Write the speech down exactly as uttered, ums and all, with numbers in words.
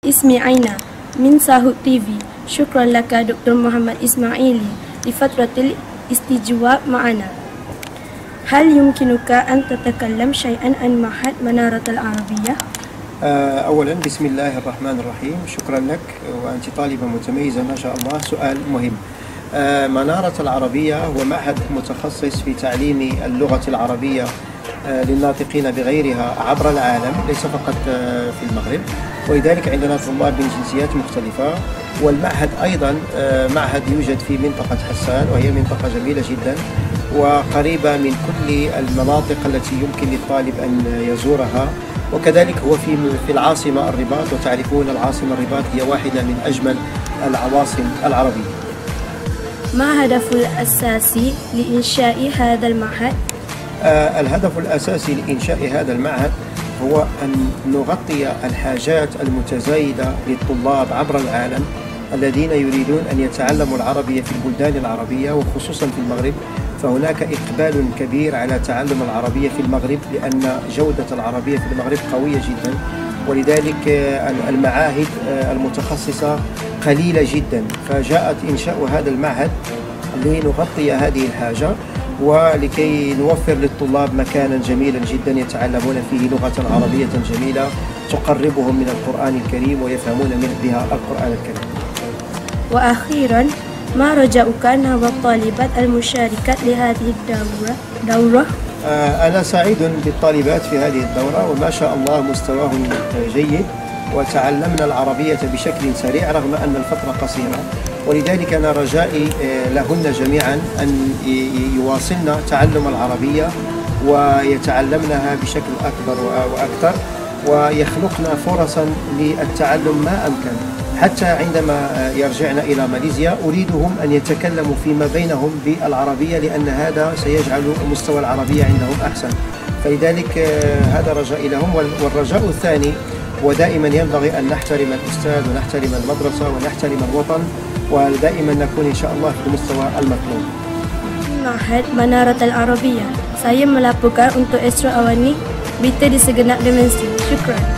اسمي عينة من ساهو تي في. شكرا لك دكتور محمد إسماعيلي لفترة الاستجواب معنا. هل يمكنك أن تتكلم شيئا عن معهد منارة العربية؟ أولا بسم الله الرحمن الرحيم، شكرا لك وأنت طالبة متميزة ما شاء الله. سؤال مهم. منارة العربية هو معهد متخصص في تعليم اللغة العربية للناطقين بغيرها عبر العالم، ليس فقط في المغرب، ولذلك عندنا طلاب من جنسيات مختلفة. والمعهد أيضا معهد يوجد في منطقة حسان، وهي منطقة جميلة جدا وقريبة من كل المناطق التي يمكن للطالب أن يزورها. وكذلك هو في في العاصمة الرباط، وتعرفون العاصمة الرباط هي واحدة من أجمل العواصم العربية. ما الهدف الأساسي لإنشاء هذا المعهد؟ آه الهدف الأساسي لإنشاء هذا المعهد هو أن نغطي الحاجات المتزايدة للطلاب عبر العالم الذين يريدون أن يتعلموا العربية في البلدان العربية، وخصوصا في المغرب. فهناك إقبال كبير على تعلم العربية في المغرب، لأن جودة العربية في المغرب قوية جدا، ولذلك المعاهد المتخصصة قليلة جدا. فجاءت إنشاء هذا المعهد لنغطي هذه الحاجة، ولكي نوفر للطلاب مكانا جميلا جدا يتعلمون فيه لغة عربية جميلة تقربهم من القرآن الكريم ويفهمون من بها القرآن الكريم. وأخيرا، ما رجاؤك نحو الطالبات المشاركات لهذه الدورة؟ دورة؟ أنا سعيد بالطالبات في هذه الدورة، وما شاء الله مستواهم جيد، وتعلمنا العربية بشكل سريع رغم أن الفترة قصيرة. ولذلك أنا رجائي لهن جميعا أن يواصلن تعلم العربية ويتعلمنها بشكل أكبر وأكثر، ويخلقن فرصا للتعلم ما أمكن، حتى عندما يرجعن إلى ماليزيا أريدهم أن يتكلموا فيما بينهم بالعربية، لأن هذا سيجعل مستوى العربية عندهم أحسن. فلذلك هذا رجائي لهم. والرجاء الثاني، ودائما ينبغي أن نحترم الأستاذ ونحترم المدرسة ونحترم الوطن، ودائما نكون إن شاء الله في المستوى المطلوب. Mahad Manaratul Arabiyah. Saya melaporkan untuk Astro Awani, berita di segenap dimensi. Syukran.